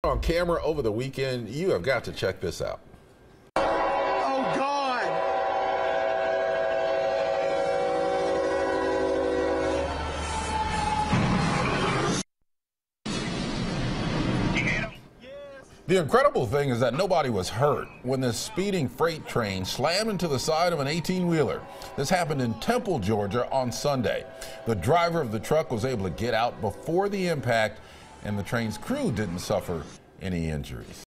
on camera over the weekend. You have got to check this out. Oh, God. The incredible thing is that nobody was hurt when this speeding freight train slammed into the side of an 18-wheeler. This happened in Temple, Georgia on Sunday. The driver of the truck was able to get out before the impact, and the train's crew didn't suffer any injuries.